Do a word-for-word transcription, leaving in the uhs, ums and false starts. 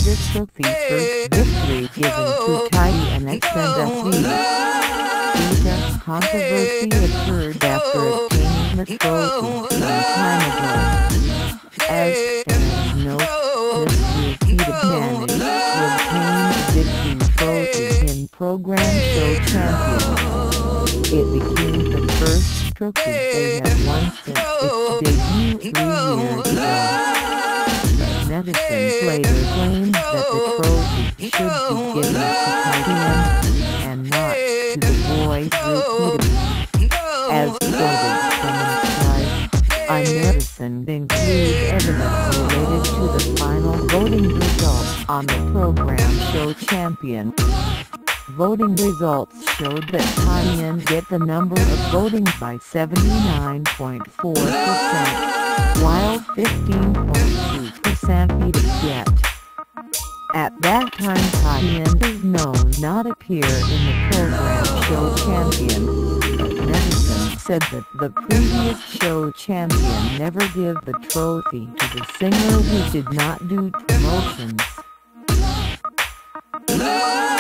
this trophy first victory given to Taeyeon N S D. The controversy occurred after obtaining the trophy some time ago. As fans note, this repeated managed to obtain the victory trophy in Program Show Champion. It became the first trophy they have won since its debut three years ago. Netizens later claimed that the trophy should be given to Taeyeon and not to the boys repeatedly. As quoted from Instiz, a netizen include evidence related to the final voting results on the program show Champion. Voting results showed that Taeyeon get the number of voting by seventy-nine point four percent, while fifteen point two percent BtoB get. At that time Taeyeon is known not appear in the program show Champion, but netizens said that the previous show champion never give the trophy to the singer who did not do promotions.